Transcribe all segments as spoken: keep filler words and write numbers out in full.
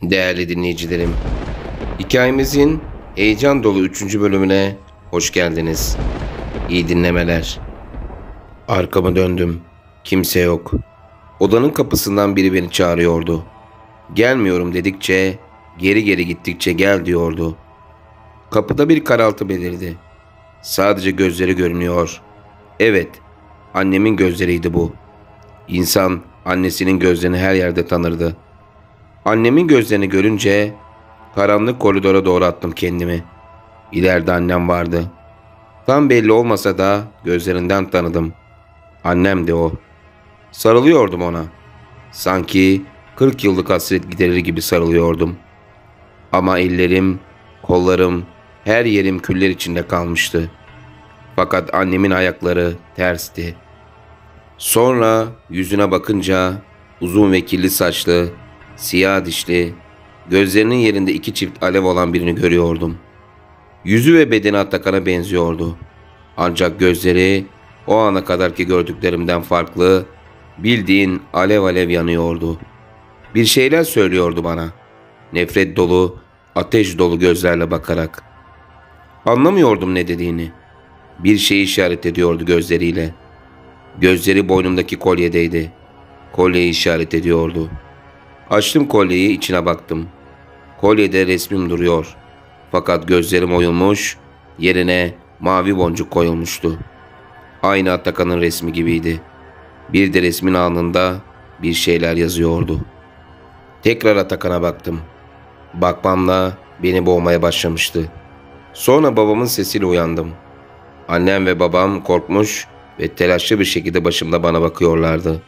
Değerli dinleyicilerim, hikayemizin heyecan dolu üçüncü bölümüne hoş geldiniz. İyi dinlemeler. Arkamı döndüm. Kimse yok. Odanın kapısından biri beni çağırıyordu. Gelmiyorum dedikçe, geri geri gittikçe gel diyordu. Kapıda bir karaltı belirdi. Sadece gözleri görünüyor. Evet, annemin gözleriydi bu. İnsan annesinin gözlerini her yerde tanırdı. Annemin gözlerini görünce karanlık koridora doğru attım kendimi. İleride annem vardı. Tam belli olmasa da gözlerinden tanıdım. Annem de o. Sarılıyordum ona. Sanki kırk yıllık hasret giderir gibi sarılıyordum. Ama ellerim, kollarım, her yerim küller içinde kalmıştı. Fakat annemin ayakları tersti. Sonra yüzüne bakınca uzun ve kirli saçlı, siyah dişli, gözlerinin yerinde iki çift alev olan birini görüyordum. Yüzü ve bedeni Atakan'a benziyordu. Ancak gözleri o ana kadarki gördüklerimden farklı, bildiğin alev alev yanıyordu. Bir şeyler söylüyordu bana. Nefret dolu, ateş dolu gözlerle bakarak. Anlamıyordum ne dediğini. Bir şey işaret ediyordu gözleriyle. Gözleri boynumdaki kolyedeydi. Kolyeyi işaret ediyordu. Açtım kolyeyi, içine baktım. Kolyede resmim duruyor. Fakat gözlerim oyulmuş, yerine mavi boncuk koyulmuştu. Aynı Atakan'ın resmi gibiydi. Bir de resmin alnında bir şeyler yazıyordu. Tekrar Atakan'a baktım. Bakmamla beni boğmaya başlamıştı. Sonra babamın sesiyle uyandım. Annem ve babam korkmuş ve telaşlı bir şekilde başımda bana bakıyorlardı.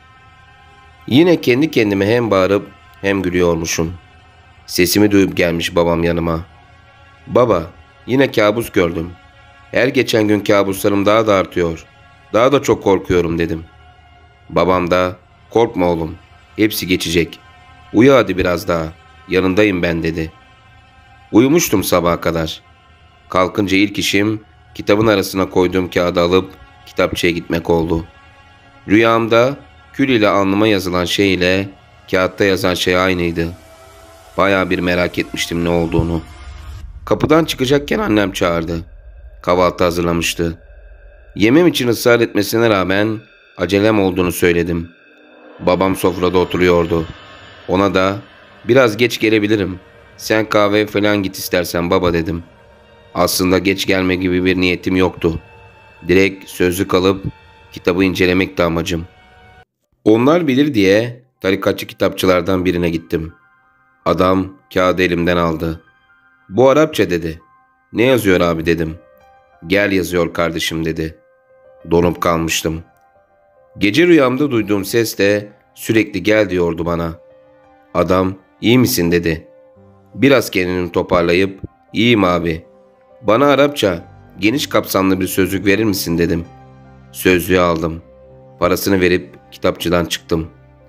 Yine kendi kendime hem bağırıp hem gülüyormuşum. Sesimi duyup gelmiş babam yanıma. "Baba, yine kabus gördüm. Her geçen gün kabuslarım daha da artıyor. Daha da çok korkuyorum," dedim. Babam da "Korkma oğlum, hepsi geçecek. Uyu hadi biraz daha, yanındayım ben," dedi. Uyumuştum sabaha kadar. Kalkınca ilk işim kitabın arasına koyduğum kağıdı alıp kitapçıya gitmek oldu. Rüyamda kül ile alnıma yazılan şey ile kağıtta yazan şey aynıydı. Bayağı bir merak etmiştim ne olduğunu. Kapıdan çıkacakken annem çağırdı. Kahvaltı hazırlamıştı. Yemem için ısrar etmesine rağmen acelem olduğunu söyledim. Babam sofrada oturuyordu. Ona da "Biraz geç gelebilirim. Sen kahveye falan git istersen baba," dedim. Aslında geç gelme gibi bir niyetim yoktu. Direkt sözlük alıp kitabı incelemekti amacım. Onlar bilir diye tarikatçı kitapçılardan birine gittim. Adam kağıdı elimden aldı. "Bu Arapça," dedi. "Ne yazıyor abi?" dedim. "Gel yazıyor kardeşim," dedi. Donup kalmıştım. Gece rüyamda duyduğum ses de sürekli "gel" diyordu bana. Adam "İyi misin?" dedi. Biraz kendini toparlayıp "İyiyim abi. Bana Arapça geniş kapsamlı bir sözlük verir misin?" dedim. Sözlüğü aldım. Parasını verip kitapçıdan çıktım.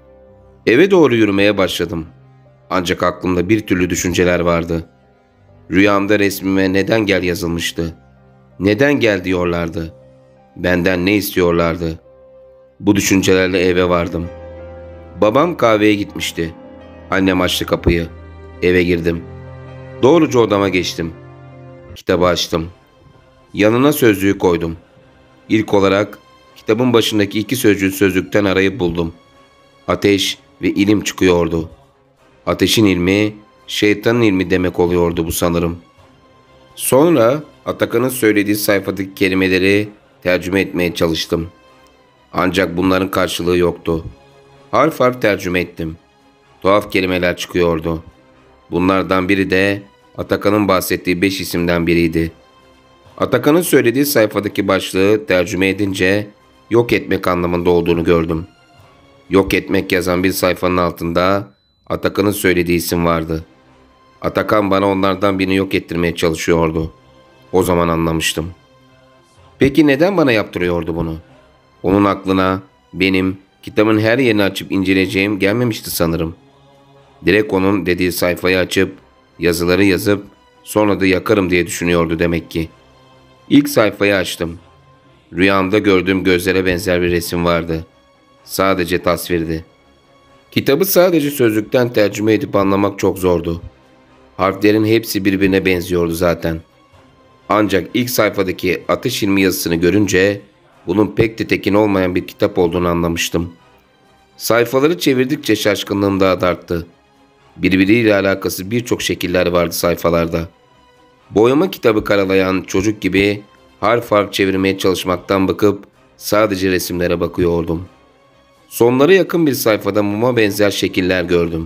Eve doğru yürümeye başladım. Ancak aklımda bir türlü düşünceler vardı. Rüyamda resmime neden gel yazılmıştı? Neden gel diyorlardı? Benden ne istiyorlardı? Bu düşüncelerle eve vardım. Babam kahveye gitmişti. Annem açtı kapıyı. Eve girdim. Doğruca odama geçtim. Kitabı açtım. Yanına sözlüğü koydum. İlk olarak kitabın başındaki iki sözcüğü sözlükten arayıp buldum. Ateş ve ilim çıkıyordu. Ateşin ilmi, şeytanın ilmi demek oluyordu bu sanırım. Sonra Atakan'ın söylediği sayfadaki kelimeleri tercüme etmeye çalıştım. Ancak bunların karşılığı yoktu. Harf harf tercüme ettim. Tuhaf kelimeler çıkıyordu. Bunlardan biri de Atakan'ın bahsettiği beş isimden biriydi. Atakan'ın söylediği sayfadaki başlığı tercüme edince yok etmek anlamında olduğunu gördüm. Yok etmek yazan bir sayfanın altında Atakan'ın söylediği isim vardı. Atakan bana onlardan birini yok ettirmeye çalışıyordu. O zaman anlamıştım. Peki neden bana yaptırıyordu bunu? Onun aklına benim kitabın her yerini açıp inceleyeceğim gelmemişti sanırım. Direkt onun dediği sayfayı açıp yazıları yazıp sonra da yakarım diye düşünüyordu demek ki. İlk sayfayı açtım. Rüyamda gördüğüm gözlere benzer bir resim vardı. Sadece tasvirdi. Kitabı sadece sözlükten tercüme edip anlamak çok zordu. Harflerin hepsi birbirine benziyordu zaten. Ancak ilk sayfadaki Ateş İlmi yazısını görünce bunun pek de tekin olmayan bir kitap olduğunu anlamıştım. Sayfaları çevirdikçe şaşkınlığım daha da arttı. Birbiriyle alakası birçok şekiller vardı sayfalarda. Boyama kitabı karalayan çocuk gibi harf harf çevirmeye çalışmaktan bıkıp sadece resimlere bakıyordum. Sonlara yakın bir sayfada muma benzer şekiller gördüm.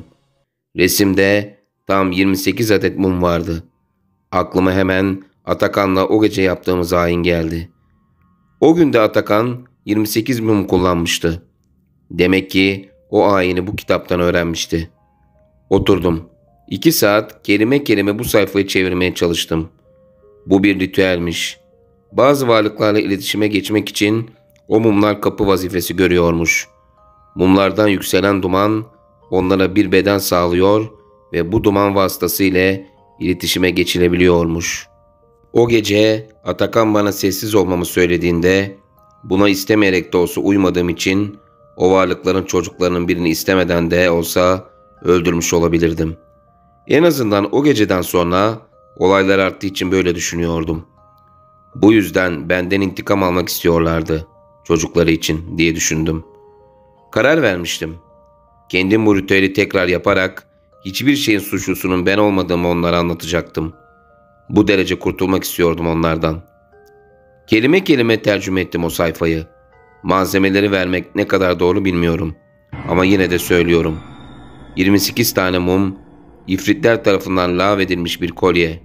Resimde tam yirmi sekiz adet mum vardı. Aklıma hemen Atakan'la o gece yaptığımız ayin geldi. O gün de Atakan yirmi sekiz mum kullanmıştı. Demek ki o ayini bu kitaptan öğrenmişti. Oturdum. İki saat kelime kelime bu sayfayı çevirmeye çalıştım. Bu bir ritüelmiş. Bazı varlıklarla iletişime geçmek için o mumlar kapı vazifesi görüyormuş. Mumlardan yükselen duman onlara bir beden sağlıyor ve bu duman vasıtasıyla iletişime geçilebiliyormuş. O gece Atakan bana sessiz olmamı söylediğinde buna istemeyerek de olsa uymadığım için o varlıkların çocuklarının birini istemeden de olsa öldürmüş olabilirdim. En azından o geceden sonra olaylar arttığı için böyle düşünüyordum. Bu yüzden benden intikam almak istiyorlardı çocukları için diye düşündüm. Karar vermiştim. Kendim bu ritüeli tekrar yaparak hiçbir şeyin suçlusunun ben olmadığımı onlara anlatacaktım. Bu derece kurtulmak istiyordum onlardan. Kelime kelime tercüme ettim o sayfayı. Malzemeleri vermek ne kadar doğru bilmiyorum. Ama yine de söylüyorum. yirmi sekiz tane mum, ifritler tarafından lağvedilmiş bir kolye.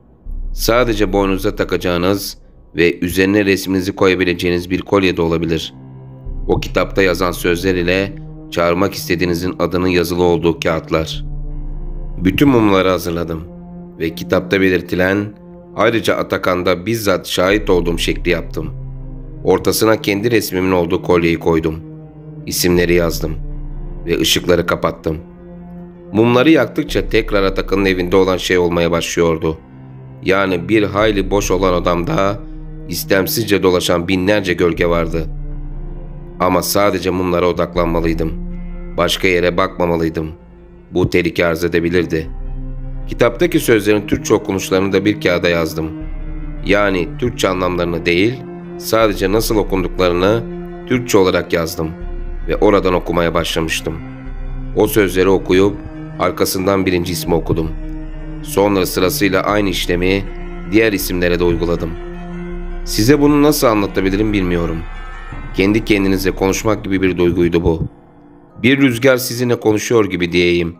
Sadece boynunuza takacağınız ve üzerine resminizi koyabileceğiniz bir kolye de olabilir. O kitapta yazan sözler ile çağırmak istediğinizin adının yazılı olduğu kağıtlar. Bütün mumları hazırladım ve kitapta belirtilen, ayrıca Atakan'da bizzat şahit olduğum şekli yaptım. Ortasına kendi resmimin olduğu kolyeyi koydum. İsimleri yazdım ve ışıkları kapattım. Mumları yaktıkça tekrar Atakan'ın evinde olan şey olmaya başlıyordu. Yani bir hayli boş olan odamda istemsizce dolaşan binlerce gölge vardı. Ama sadece mumlara odaklanmalıydım. Başka yere bakmamalıydım. Bu tehlike arz edebilirdi. Kitaptaki sözlerin Türkçe okunuşlarını da bir kağıda yazdım. Yani Türkçe anlamlarını değil, sadece nasıl okunduklarını Türkçe olarak yazdım ve oradan okumaya başlamıştım. O sözleri okuyup arkasından birinci ismi okudum. Sonra sırasıyla aynı işlemi diğer isimlere de uyguladım. Size bunu nasıl anlatabilirim bilmiyorum. Kendi kendinize konuşmak gibi bir duyguydu bu. Bir rüzgar sizinle konuşuyor gibi diyeyim.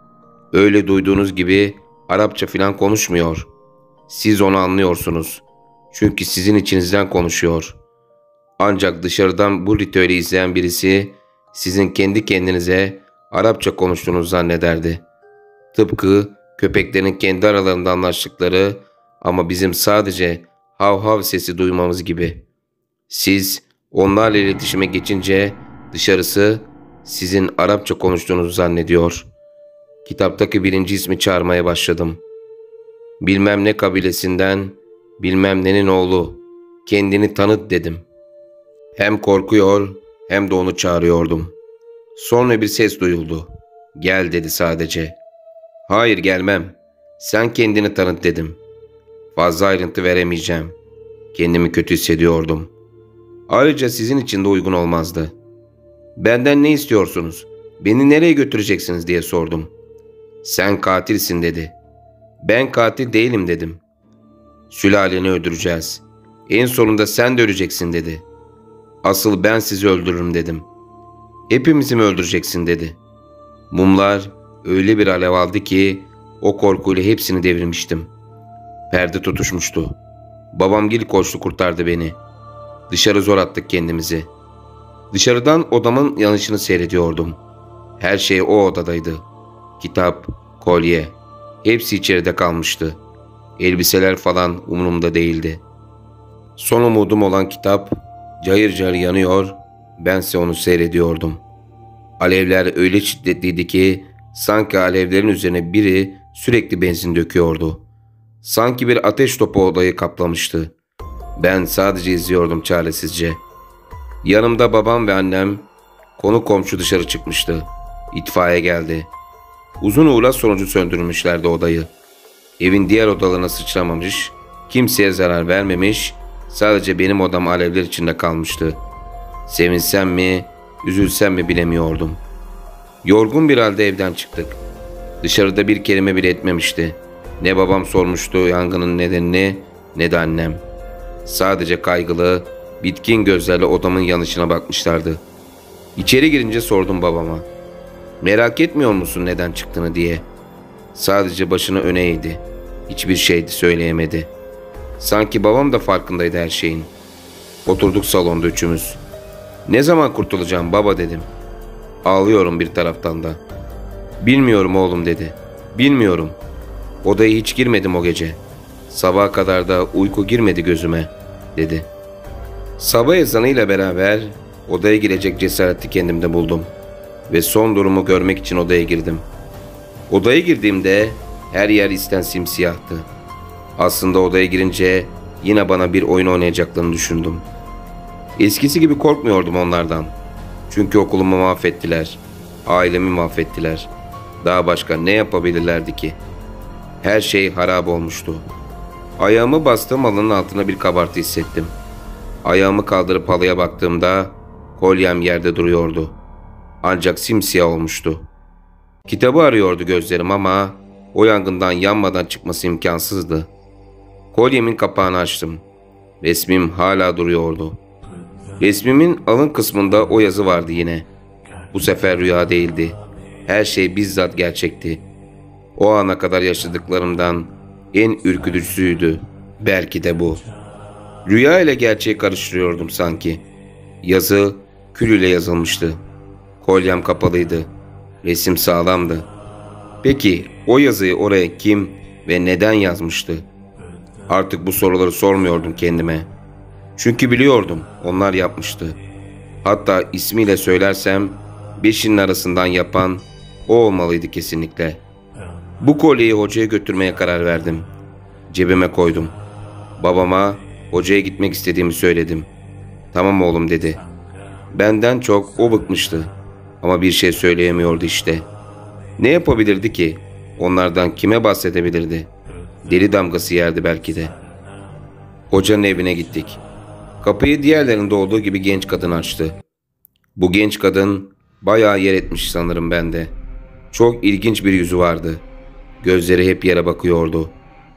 Öyle duyduğunuz gibi Arapça filan konuşmuyor. Siz onu anlıyorsunuz. Çünkü sizin içinizden konuşuyor. Ancak dışarıdan bu ritüeli izleyen birisi sizin kendi kendinize Arapça konuştuğunuzu zannederdi. Tıpkı köpeklerin kendi aralarında anlaştıkları ama bizim sadece hav hav sesi duymamız gibi. Siz onlarla iletişime geçince dışarısı sizin Arapça konuştuğunuzu zannediyor. Kitaptaki birinci ismi çağırmaya başladım. Bilmem ne kabilesinden, bilmem nenin oğlu, kendini tanıt dedim. Hem korkuyor hem de onu çağırıyordum. Sonra bir ses duyuldu. Gel dedi sadece. Hayır gelmem. Sen kendini tanıt dedim. Fazla ayrıntı veremeyeceğim. Kendimi kötü hissediyordum. Ayrıca sizin için de uygun olmazdı. Benden ne istiyorsunuz? Beni nereye götüreceksiniz diye sordum. Sen katilsin dedi. Ben katil değilim dedim. Sülaleni öldüreceğiz. En sonunda sen de öleceksin dedi. Asıl ben sizi öldürürüm dedim. Hepimizi mi öldüreceksin dedi. Mumlar öyle bir alev aldı ki o korkuyla hepsini devirmiştim. Perde tutuşmuştu. Babamgil koştu kurtardı beni. Dışarı zor attık kendimizi. Dışarıdan odamın yanışını seyrediyordum. Her şey o odadaydı. Kitap, kolye, hepsi içeride kalmıştı. Elbiseler falan umurumda değildi. Son umudum olan kitap cayır cayır yanıyor, bense onu seyrediyordum. Alevler öyle şiddetliydi ki sanki alevlerin üzerine biri sürekli benzin döküyordu. Sanki bir ateş topu odayı kaplamıştı. Ben sadece izliyordum çaresizce. Yanımda babam ve annem, konu komşu dışarı çıkmıştı. İtfaiye geldi. Uzun uğraş sonucu söndürmüşlerdi odayı. Evin diğer odalarına sıçramamış, kimseye zarar vermemiş, sadece benim odam alevler içinde kalmıştı. Sevinsem mi, üzülsem mi bilemiyordum. Yorgun bir halde evden çıktık. Dışarıda bir kelime bile etmemişti. Ne babam sormuştu yangının nedenini, ne de annem. Sadece kaygılı, bitkin gözlerle odamın yanışına bakmışlardı. İçeri girince sordum babama. Merak etmiyor musun neden çıktığını diye. Sadece başını öne eğdi. Hiçbir şey söyleyemedi. Sanki babam da farkındaydı her şeyin. Oturduk salonda üçümüz. Ne zaman kurtulacağım baba dedim. Ağlıyorum bir taraftan da. Bilmiyorum oğlum dedi. Bilmiyorum. Odaya hiç girmedim o gece. Sabaha kadar da uyku girmedi gözüme dedi. Sabah ezanıyla beraber odaya girecek cesareti kendimde buldum. Ve son durumu görmek için odaya girdim. Odaya girdiğimde her yer isten simsiyahtı. Aslında odaya girince yine bana bir oyun oynayacaklarını düşündüm. Eskisi gibi korkmuyordum onlardan. Çünkü okulumu mahvettiler. Ailemi mahvettiler. Daha başka ne yapabilirlerdi ki? Her şey harap olmuştu. Ayağımı bastığım halının altına bir kabartı hissettim. Ayağımı kaldırıp halıya baktığımda kolyem yerde duruyordu. Ancak simsiyah olmuştu. Kitabı arıyordu gözlerim ama o yangından yanmadan çıkması imkansızdı. Kolyemin kapağını açtım. Resmim hala duruyordu. Resmimin alın kısmında o yazı vardı yine. Bu sefer rüya değildi. Her şey bizzat gerçekti. O ana kadar yaşadıklarımdan en ürkütücüsüydü. Belki de bu. Rüya ile gerçeği karıştırıyordum sanki. Yazı kül ile yazılmıştı. Kolyem kapalıydı. Resim sağlamdı. Peki o yazıyı oraya kim ve neden yazmıştı? Artık bu soruları sormuyordum kendime. Çünkü biliyordum onlar yapmıştı. Hatta ismiyle söylersem beşinin arasından yapan o olmalıydı kesinlikle. Bu kolyeyi hocaya götürmeye karar verdim. Cebime koydum. Babama hocaya gitmek istediğimi söyledim. Tamam oğlum dedi. Benden çok o bıkmıştı. Ama bir şey söyleyemiyordu işte. Ne yapabilirdi ki? Onlardan kime bahsedebilirdi? Deli damgası yerdi belki de. Hocanın evine gittik. Kapıyı diğerlerinde olduğu gibi genç kadın açtı. Bu genç kadın bayağı yer etmiş sanırım bende. Çok ilginç bir yüzü vardı. Gözleri hep yere bakıyordu.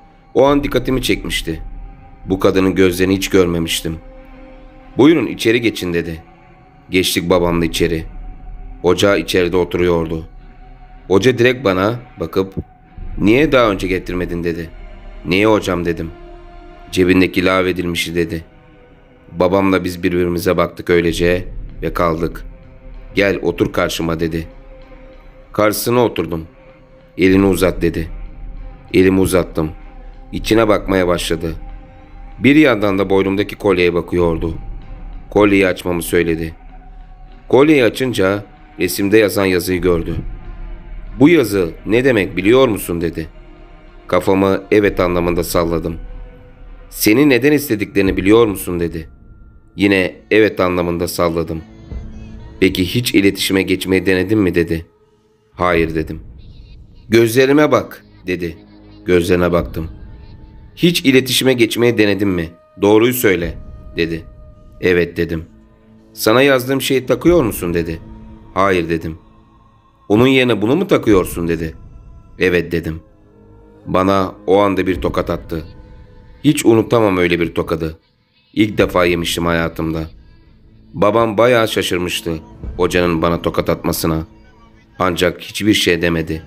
O an dikkatimi çekmişti. Bu kadının gözlerini hiç görmemiştim. Buyurun içeri geçin dedi. Geçtik babamla içeri. Hoca içeride oturuyordu. Hoca direkt bana bakıp niye daha önce getirmedin dedi. Niye hocam dedim. Cebindeki lağvedilmişi dedi. Babamla biz birbirimize baktık öylece ve kaldık. Gel otur karşıma dedi. Karşısına oturdum. Elini uzat dedi. Elimi uzattım. İçine bakmaya başladı. Bir yandan da boynumdaki kolyeye bakıyordu. Kolyeyi açmamı söyledi. Kolyeyi açınca resimde yazan yazıyı gördü. Bu yazı ne demek biliyor musun dedi. Kafamı evet anlamında salladım. Seni neden istediklerini biliyor musun dedi. Yine evet anlamında salladım. Peki hiç iletişime geçmeyi denedin mi dedi. Hayır dedim. Gözlerime bak dedi. Gözlerine baktım. Hiç iletişime geçmeyi denedin mi? Doğruyu söyle dedi. Evet dedim. Sana yazdığım şeyi takıyor musun dedi. Hayır dedim. Onun yerine bunu mu takıyorsun dedi. Evet dedim. Bana o anda bir tokat attı. Hiç unutamam öyle bir tokadı. İlk defa yemiştim hayatımda. Babam bayağı şaşırmıştı hocanın bana tokat atmasına. Ancak hiçbir şey demedi.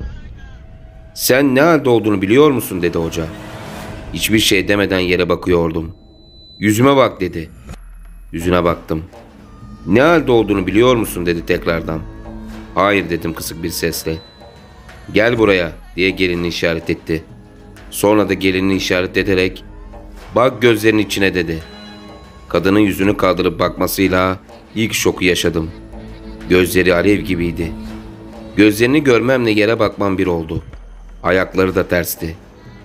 Sen ne halde olduğunu biliyor musun dedi hoca. Hiçbir şey demeden yere bakıyordum. Yüzüme bak dedi. Yüzüne baktım. Ne halde olduğunu biliyor musun dedi tekrardan. Hayır dedim kısık bir sesle. Gel buraya diye gelinini işaret etti. Sonra da gelinini işaret ederek bak gözlerinin içine dedi. Kadının yüzünü kaldırıp bakmasıyla ilk şoku yaşadım. Gözleri alev gibiydi. Gözlerini görmemle yere bakmam bir oldu. Ayakları da tersti.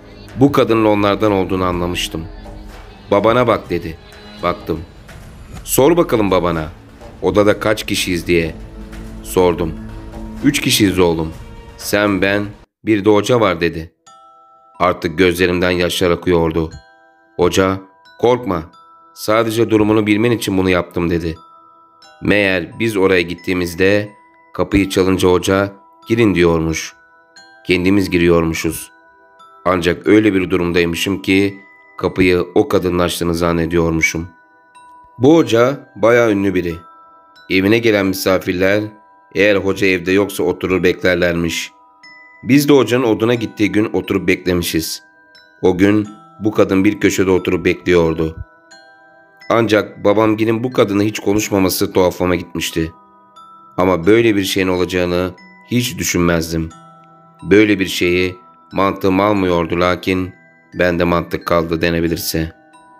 Bu kadının onlardan olduğunu anlamıştım. Babana bak dedi. Baktım. Sor bakalım babana. Odada kaç kişiyiz diye. Sordum. Üç kişiyiz oğlum. Sen, ben, bir de hoca var dedi. Artık gözlerimden yaşlar akıyordu. Hoca, korkma. Sadece durumunu bilmen için bunu yaptım dedi. Meğer biz oraya gittiğimizde kapıyı çalınca hoca girin diyormuş. Kendimiz giriyormuşuz. Ancak öyle bir durumdaymışım ki kapıyı o kadının açtığını zannediyormuşum. Bu hoca bayağı ünlü biri. Evine gelen misafirler eğer hoca evde yoksa oturur beklerlermiş. Biz de hocanın oduna gittiği gün oturup beklemişiz. O gün bu kadın bir köşede oturup bekliyordu. Ancak babamgilin bu kadını hiç konuşmaması tuhafıma gitmişti. Ama böyle bir şeyin olacağını hiç düşünmezdim. Böyle bir şeyi mantığım almıyordu, lakin bende mantık kaldı denebilirse.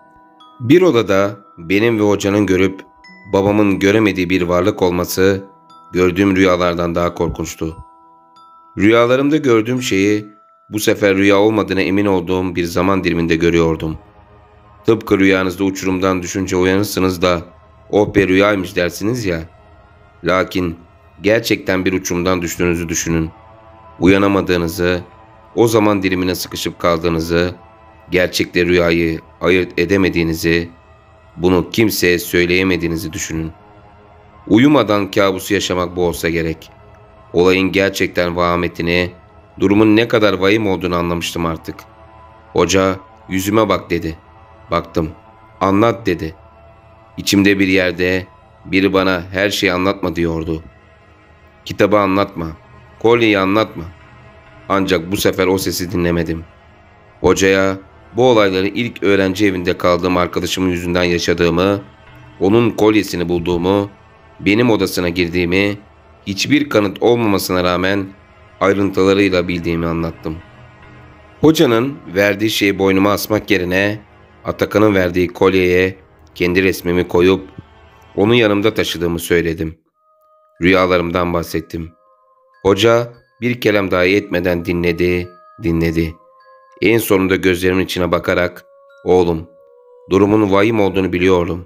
Bir odada benim ve hocanın görüp babamın göremediği bir varlık olması gördüğüm rüyalardan daha korkunçtu. Rüyalarımda gördüğüm şeyi bu sefer rüya olmadığına emin olduğum bir zaman diliminde görüyordum. Tıpkı rüyanızda uçurumdan düşünce uyanırsınız da oh be rüyaymış dersiniz ya. Lakin gerçekten bir uçurumdan düştüğünüzü düşünün. Uyanamadığınızı, o zaman dilimine sıkışıp kaldığınızı, gerçekle rüyayı ayırt edemediğinizi, bunu kimseye söyleyemediğinizi düşünün. Uyumadan kabusu yaşamak bu olsa gerek. Olayın gerçekten vahametini, durumun ne kadar vahim olduğunu anlamıştım artık. Hoca yüzüme bak dedi. Baktım. Anlat dedi. İçimde bir yerde biri bana her şeyi anlatma diyordu. Kitabı anlatma, kolyeyi anlatma. Ancak bu sefer o sesi dinlemedim. Hocaya bu olayları ilk öğrenci evinde kaldığım arkadaşımın yüzünden yaşadığımı, onun kolyesini bulduğumu, benim odasına girdiğimi, hiçbir kanıt olmamasına rağmen ayrıntılarıyla bildiğimi anlattım. Hocanın verdiği şeyi boynuma asmak yerine Atakan'ın verdiği kolyeye kendi resmimi koyup onu yanımda taşıdığımı söyledim. Rüyalarımdan bahsettim. Hoca bir kelam dahi etmeden dinledi, dinledi. En sonunda gözlerimin içine bakarak, oğlum, durumun vahim olduğunu biliyorum.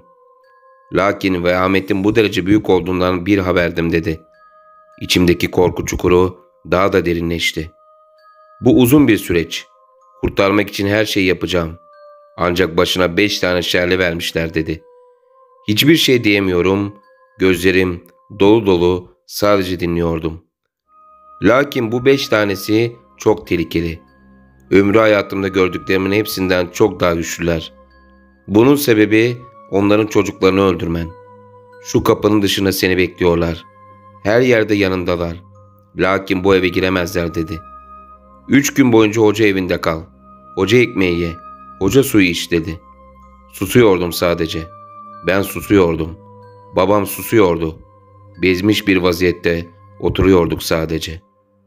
Lakin vehametin bu derece büyük olduğundan bir haberdim dedi. İçimdeki korku çukuru daha da derinleşti. Bu uzun bir süreç. Kurtarmak için her şeyi yapacağım. Ancak başına beş tane şerli vermişler dedi. Hiçbir şey diyemiyorum. Gözlerim dolu dolu sadece dinliyordum. Lakin bu beş tanesi çok tehlikeli. Ömrü hayatımda gördüklerimin hepsinden çok daha güçlüler. Bunun sebebi onların çocuklarını öldürmen. Şu kapının dışında seni bekliyorlar. Her yerde yanındalar. Lakin bu eve giremezler dedi. Üç gün boyunca hoca evinde kal. Hoca ekmeği ye. Hoca suyu iç dedi. Susuyordum sadece. Ben susuyordum. Babam susuyordu. Bezmiş bir vaziyette oturuyorduk sadece.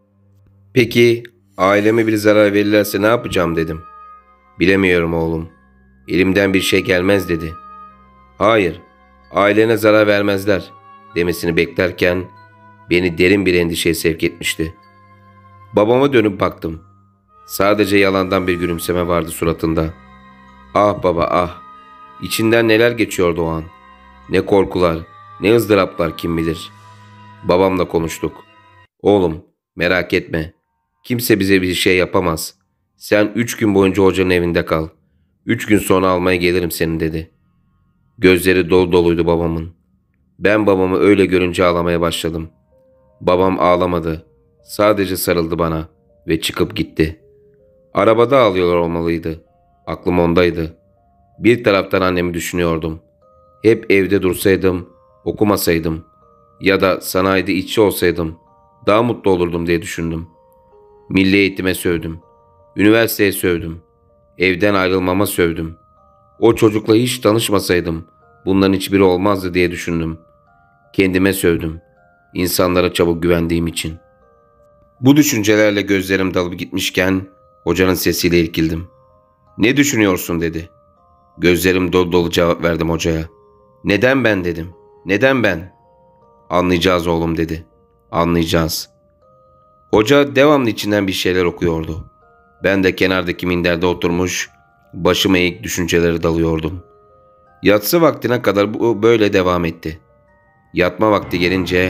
Peki aileme bir zarar verirlerse ne yapacağım dedim. Bilemiyorum oğlum. Elimden bir şey gelmez dedi. Hayır, ailene zarar vermezler demesini beklerken beni derin bir endişeye sevk etmişti. Babama dönüp baktım. Sadece yalandan bir gülümseme vardı suratında. Ah baba ah. İçinden neler geçiyordu o an. Ne korkular, ne ızdıraplar kim bilir. Babamla konuştuk. Oğlum merak etme. Kimse bize bir şey yapamaz. Sen üç gün boyunca hocanın evinde kal. Üç gün sonra almaya gelirim seni dedi. Gözleri dolu doluydu babamın. Ben babamı öyle görünce ağlamaya başladım. Babam ağlamadı. Sadece sarıldı bana ve çıkıp gitti. Arabada ağlıyorlar olmalıydı. Aklım ondaydı. Bir taraftan annemi düşünüyordum. Hep evde dursaydım, okumasaydım ya da sanayide işçi olsaydım daha mutlu olurdum diye düşündüm. Milli eğitime sövdüm. Üniversiteye sövdüm. Evden ayrılmama sövdüm. O çocukla hiç tanışmasaydım bunların hiçbiri olmazdı diye düşündüm. Kendime sövdüm. İnsanlara çabuk güvendiğim için. Bu düşüncelerle gözlerim dalıp gitmişken hocanın sesiyle irkildim. Ne düşünüyorsun dedi. Gözlerim dolu dolu cevap verdim hocaya. Neden ben dedim. Neden ben? Anlayacağız oğlum dedi. Anlayacağız. Hoca devamlı içinden bir şeyler okuyordu. Ben de kenardaki minderde oturmuş, başım eğik düşüncelere dalıyordum. Yatsı vaktine kadar bu böyle devam etti. Yatma vakti gelince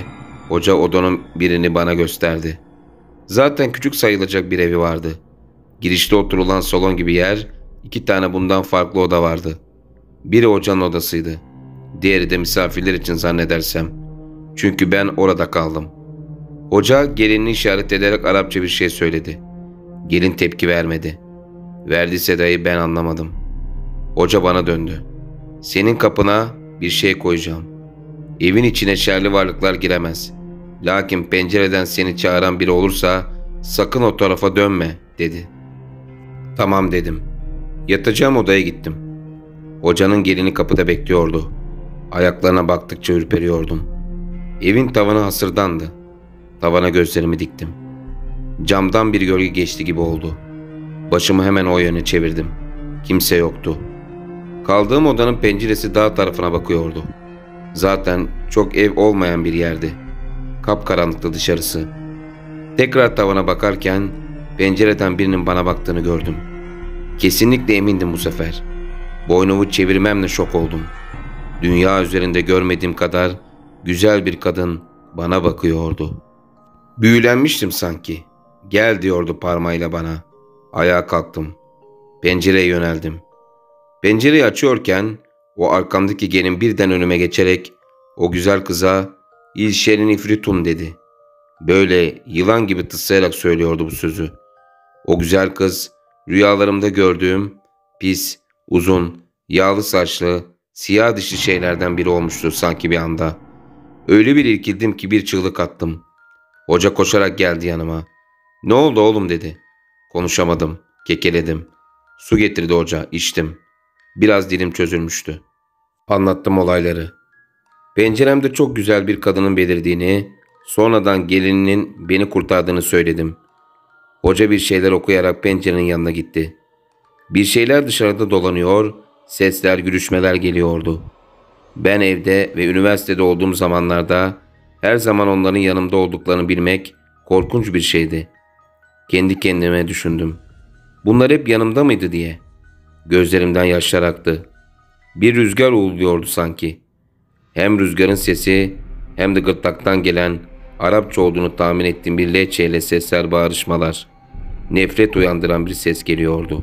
Hoca odanın birini bana gösterdi. Zaten küçük sayılacak bir evi vardı. Girişte oturulan salon gibi yer, iki tane bundan farklı oda vardı. Biri hocanın odasıydı. Diğeri de misafirler için zannedersem. Çünkü ben orada kaldım. Hoca gelinini işaret ederek Arapça bir şey söyledi. Gelin tepki vermedi. Verdiyse dahi ben anlamadım. Hoca bana döndü. Senin kapına bir şey koyacağım. Evin içine şerli varlıklar giremez. Lakin pencereden seni çağıran biri olursa sakın o tarafa dönme dedi. Tamam dedim. Yatacağım odaya gittim. Hocanın gelini kapıda bekliyordu. Ayaklarına baktıkça ürperiyordum. Evin tavanı hasırdandı. Tavana gözlerimi diktim. Camdan bir gölge geçti gibi oldu. Başımı hemen o yöne çevirdim. Kimse yoktu. Kaldığım odanın penceresi dağ tarafına bakıyordu. Zaten çok ev olmayan bir yerdi. Kapkaranlıktı dışarısı. Tekrar tavana bakarken pencereden birinin bana baktığını gördüm. Kesinlikle emindim bu sefer. Boynumu çevirmemle şok oldum. Dünya üzerinde görmediğim kadar güzel bir kadın bana bakıyordu. Büyülenmiştim sanki. Gel diyordu parmağıyla bana. Ayağa kalktım. Pencereye yöneldim. Pencereyi açıyorken o arkamdaki gelin birden önüme geçerek o güzel kıza "İlşerin ifritun" dedi. Böyle yılan gibi tıslayarak söylüyordu bu sözü. O güzel kız rüyalarımda gördüğüm pis, uzun, yağlı saçlı, siyah dişli şeylerden biri olmuştu sanki bir anda. Öyle bir irkildim ki bir çığlık attım. Hoca koşarak geldi yanıma. "Ne oldu oğlum?" dedi. Konuşamadım, kekeledim. Su getirdi hoca, içtim. Biraz dilim çözülmüştü. Anlattım olayları. Penceremde çok güzel bir kadının belirdiğini, sonradan gelininin beni kurtardığını söyledim. Hoca bir şeyler okuyarak pencerenin yanına gitti. Bir şeyler dışarıda dolanıyor, sesler, gülüşmeler geliyordu. Ben evde ve üniversitede olduğum zamanlarda her zaman onların yanımda olduklarını bilmek korkunç bir şeydi. Kendi kendime düşündüm. Bunlar hep yanımda mıydı diye. Gözlerimden yaşlar aktı. Bir rüzgar uğulduyordu sanki. Hem rüzgarın sesi hem de gırtlaktan gelen Arapça olduğunu tahmin ettiğim bir lehçeyle sesler, bağırışmalar. Nefret uyandıran bir ses geliyordu.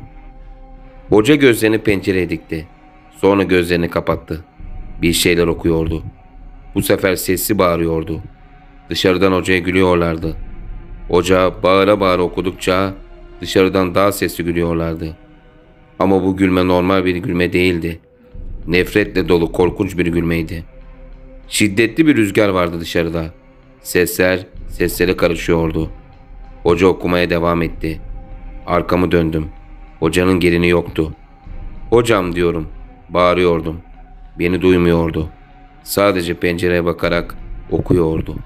Hoca gözlerini pencereye dikti. Sonra gözlerini kapattı. Bir şeyler okuyordu. Bu sefer sesli bağırıyordu. Dışarıdan hocaya gülüyorlardı. Hoca bağıra bağıra okudukça dışarıdan daha sesli gülüyorlardı. Ama bu gülme normal bir gülme değildi. Nefretle dolu korkunç bir gülmeydi. Şiddetli bir rüzgar vardı dışarıda. Sesler seslere karışıyordu. Hoca okumaya devam etti. Arkamı döndüm. Hocanın gelini yoktu. "Hocam" diyorum. Bağırıyordum. Beni duymuyordu. Sadece pencereye bakarak okuyordu.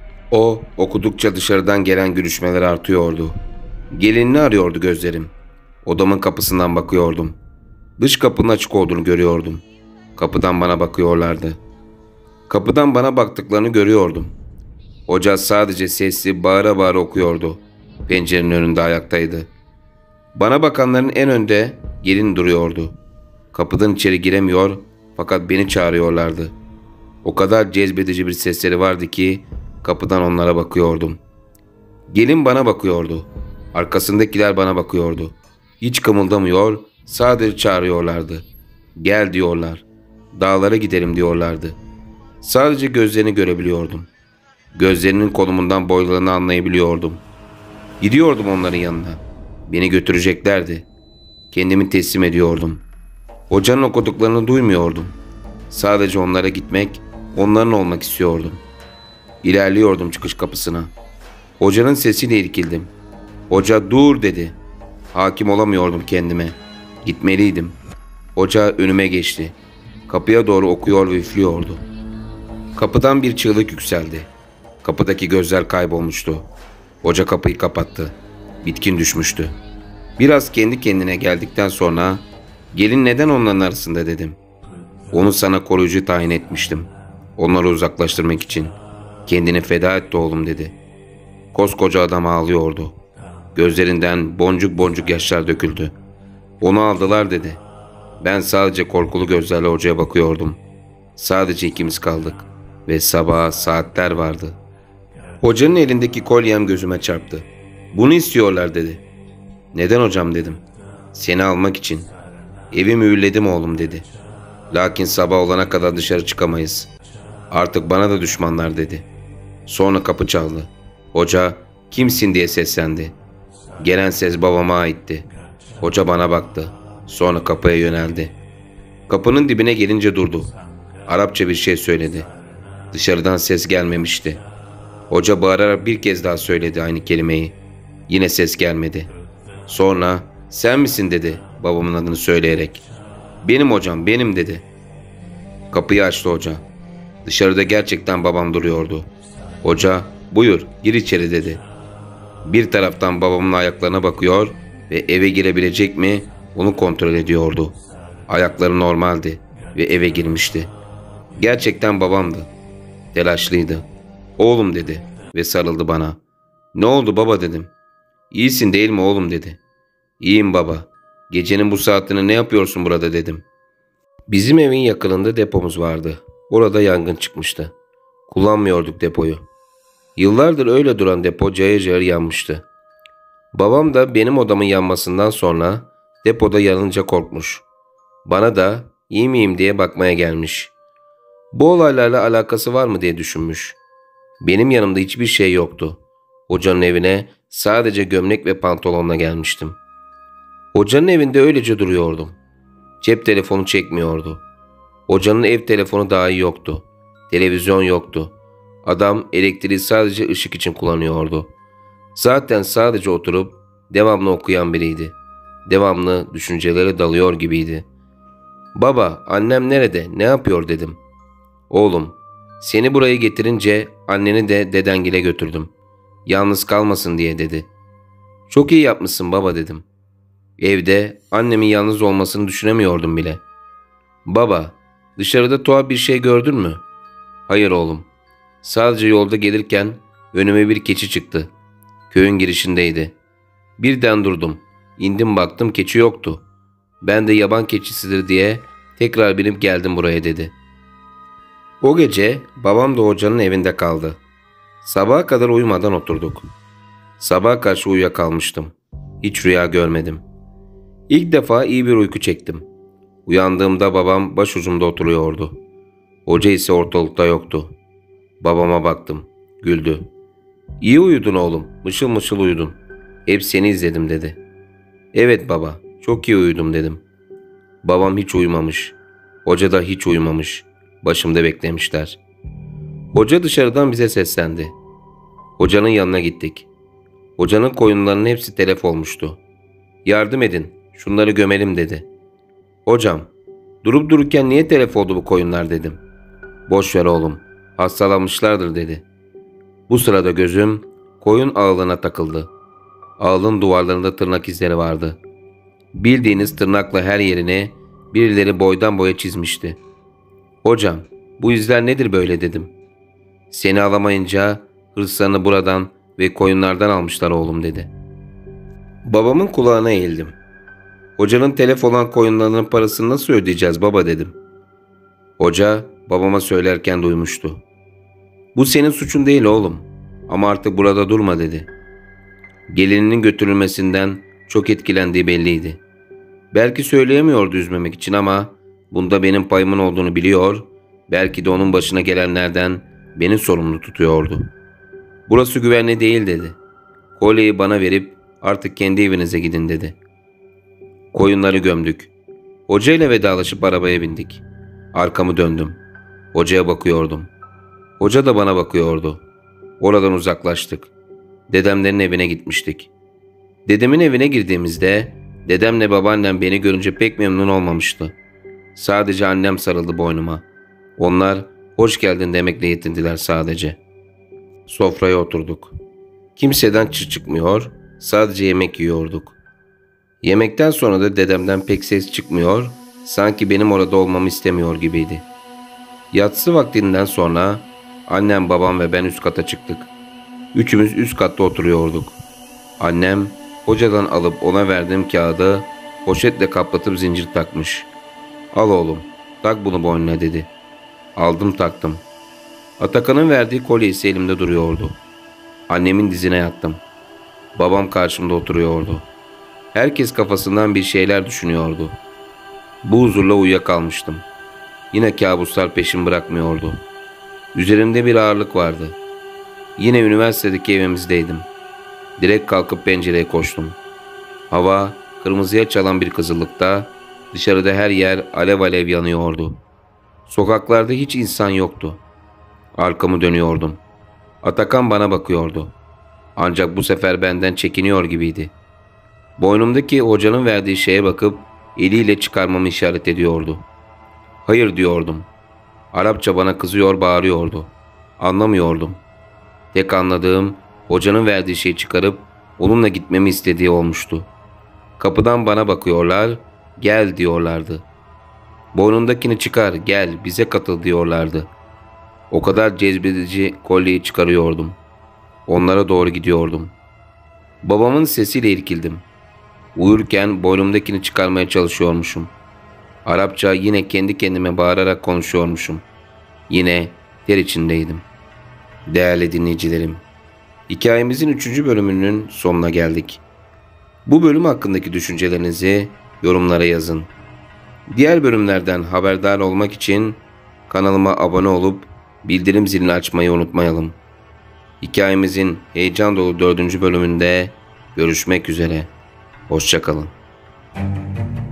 O okudukça dışarıdan gelen gülüşmeler artıyordu. Gelinini arıyordu gözlerim. Odamın kapısından bakıyordum. Dış kapının açık olduğunu görüyordum. Kapıdan bana bakıyorlardı. Kapıdan bana baktıklarını görüyordum. Hoca sadece sesli bağıra bağıra okuyordu. Pencerenin önünde ayaktaydı. Bana bakanların en önde gelin duruyordu. Kapıdan içeri giremiyor fakat beni çağırıyorlardı. O kadar cezbedici bir sesleri vardı ki kapıdan onlara bakıyordum. Gelin bana bakıyordu. Arkasındakiler bana bakıyordu. Hiç kımıldamıyor, sadece çağırıyorlardı. "Gel" diyorlar. "Dağlara gidelim" diyorlardı. Sadece gözlerini görebiliyordum. Gözlerinin konumundan boylarını anlayabiliyordum. Gidiyordum onların yanına. Beni götüreceklerdi. Kendimi teslim ediyordum. Hocanın okuduklarını duymuyordum. Sadece onlara gitmek, onların olmak istiyordum. İlerliyordum çıkış kapısına. Hocanın sesiyle irkildim. Hoca "Dur" dedi. Hakim olamıyordum kendime. Gitmeliydim. Hoca önüme geçti. Kapıya doğru okuyor ve üflüyordu. Kapıdan bir çığlık yükseldi. Kapıdaki gözler kaybolmuştu. Hoca kapıyı kapattı. Bitkin düşmüştü. Biraz kendi kendine geldikten sonra "Gelin neden onların arasında?" dedim. "Onu sana koruyucu tayin etmiştim. Onları uzaklaştırmak için. Kendini feda etti oğlum" dedi. Koskoca adam ağlıyordu. Gözlerinden boncuk boncuk yaşlar döküldü. "Onu aldılar" dedi. Ben sadece korkulu gözlerle hocaya bakıyordum. Sadece ikimiz kaldık ve sabaha saatler vardı. Hocanın elindeki kolyem gözüme çarptı. Bunu istiyorlar dedi. Neden hocam dedim. Seni almak için. Evi mühürledim oğlum dedi. Lakin sabah olana kadar dışarı çıkamayız. Artık bana da düşmanlar dedi. Sonra kapı çaldı. Hoca kimsin diye seslendi. Gelen ses babama aitti. Hoca bana baktı. Sonra kapıya yöneldi. Kapının dibine gelince durdu. Arapça bir şey söyledi. Dışarıdan ses gelmemişti. Hoca bağırarak bir kez daha söyledi aynı kelimeyi. Yine ses gelmedi. Sonra sen misin dedi babamın adını söyleyerek. Benim hocam benim dedi. Kapıyı açtı hoca. Dışarıda gerçekten babam duruyordu. Hoca buyur gir içeri dedi. Bir taraftan babamın ayaklarına bakıyor ve eve girebilecek mi onu kontrol ediyordu. Ayakları normaldi ve eve girmişti. Gerçekten babamdı. Telaşlıydı. Oğlum dedi ve sarıldı bana. Ne oldu baba dedim. İyisin değil mi oğlum dedi. İyiyim baba. Gecenin bu saatini ne yapıyorsun burada dedim. Bizim evin yakınında depomuz vardı. Orada yangın çıkmıştı. Kullanmıyorduk depoyu. Yıllardır öyle duran depo cayır cayır yanmıştı. Babam da benim odamın yanmasından sonra depoda yanınca korkmuş. Bana da iyi miyim diye bakmaya gelmiş. Bu olaylarla alakası var mı diye düşünmüş. Benim yanımda hiçbir şey yoktu. Hocanın evine sadece gömlek ve pantolonla gelmiştim. Hocanın evinde öylece duruyordum. Cep telefonu çekmiyordu. Hocanın ev telefonu dahi yoktu. Televizyon yoktu. Adam elektriği sadece ışık için kullanıyordu. Zaten sadece oturup devamlı okuyan biriydi. Devamlı düşüncelere dalıyor gibiydi. Baba, annem nerede? Ne yapıyor dedim. Oğlum, seni buraya getirince anneni de dedengile götürdüm. Yalnız kalmasın diye dedi. Çok iyi yapmışsın baba dedim. Evde annemin yalnız olmasını düşünemiyordum bile. Baba, dışarıda tuhaf bir şey gördün mü? Hayır oğlum. Sadece yolda gelirken önüme bir keçi çıktı. Köyün girişindeydi. Birden durdum. İndim baktım keçi yoktu. Ben de yaban keçisidir diye tekrar binip geldim buraya dedi. O gece babam da hocanın evinde kaldı. Sabaha kadar uyumadan oturduk. Sabaha karşı uyuyakalmıştım. Hiç rüya görmedim. İlk defa iyi bir uyku çektim. Uyandığımda babam başucumda oturuyordu. Hoca ise ortalıkta yoktu. Babama baktım. Güldü. İyi uyudun oğlum. Mışıl mışıl uyudun. Hep seni izledim dedi. Evet baba. Çok iyi uyudum dedim. Babam hiç uyumamış. Hoca da hiç uyumamış. Başımda beklemişler. Hoca dışarıdan bize seslendi. Hocanın yanına gittik. Hocanın koyunlarının hepsi telef olmuştu. Yardım edin. Şunları gömelim dedi. Hocam, durup dururken niye telef oldu bu koyunlar dedim. Boş ver oğlum. Hastalanmışlardır dedi. Bu sırada gözüm koyun ağılına takıldı. Ağılın duvarlarında tırnak izleri vardı. Bildiğiniz tırnakla her yerini birileri boydan boya çizmişti. Hocam, bu izler nedir böyle dedim. Seni alamayınca hırslarını buradan ve koyunlardan almışlar oğlum dedi. Babamın kulağına eğildim. Hocanın telef olan koyunlarının parasını nasıl ödeyeceğiz baba dedim. Hoca babama söylerken duymuştu. Bu senin suçun değil oğlum. Ama artık burada durma dedi. Gelininin götürülmesinden çok etkilendiği belliydi. Belki söyleyemiyordu üzmemek için ama bunda benim payımın olduğunu biliyor, belki de onun başına gelenlerden beni sorumlu tutuyordu. Burası güvenli değil dedi. Kolyeyi bana verip artık kendi evinize gidin dedi. Koyunları gömdük. Hoca ile vedalaşıp arabaya bindik. Arkamı döndüm. Hocaya bakıyordum. Hoca da bana bakıyordu. Oradan uzaklaştık. Dedemlerin evine gitmiştik. Dedemin evine girdiğimizde dedemle babaannem beni görünce pek memnun olmamıştı. Sadece annem sarıldı boynuma. Onlar hoş geldin demekle yetindiler sadece. Sofraya oturduk. Kimseden çıt çıkmıyor, sadece yemek yiyorduk. Yemekten sonra da dedemden pek ses çıkmıyor, sanki benim orada olmamı istemiyor gibiydi. Yatsı vaktinden sonra annem, babam ve ben üst kata çıktık. Üçümüz üst katta oturuyorduk. Annem hocadan alıp ona verdiğim kağıdı poşetle kaplatıp zincir takmış. Al oğlum, tak bunu boynuna dedi. Aldım taktım. Atakan'ın verdiği kolye ise elimde duruyordu. Annemin dizine yattım. Babam karşımda oturuyordu. Herkes kafasından bir şeyler düşünüyordu. Bu huzurla uyuyakalmıştım. Yine kabuslar peşimi bırakmıyordu. Üzerimde bir ağırlık vardı. Yine üniversitedeki evimizdeydim. Direkt kalkıp pencereye koştum. Hava kırmızıya çalan bir kızıllıkta, dışarıda her yer alev alev yanıyordu. Sokaklarda hiç insan yoktu. Arkamı dönüyordum. Atakan bana bakıyordu. Ancak bu sefer benden çekiniyor gibiydi. Boynumdaki hocanın verdiği şeye bakıp eliyle çıkarmamı işaret ediyordu. Hayır diyordum. Arapça bana kızıyor, bağırıyordu. Anlamıyordum. Tek anladığım hocanın verdiği şeyi çıkarıp onunla gitmemi istediği olmuştu. Kapıdan bana bakıyorlar, gel diyorlardı. Boynundakini çıkar, gel bize katıl diyorlardı. O kadar cezbedici kolyeyi çıkarıyordum. Onlara doğru gidiyordum. Babamın sesiyle irkildim. Uyurken boynumdakini çıkarmaya çalışıyormuşum. Arapça yine kendi kendime bağırarak konuşuyormuşum. Yine ter içindeydim. Değerli dinleyicilerim, hikayemizin üçüncü bölümünün sonuna geldik. Bu bölüm hakkındaki düşüncelerinizi yorumlara yazın. Diğer bölümlerden haberdar olmak için kanalıma abone olup bildirim zilini açmayı unutmayalım. Hikayemizin heyecan dolu dördüncü bölümünde görüşmek üzere. Hoşça kalın.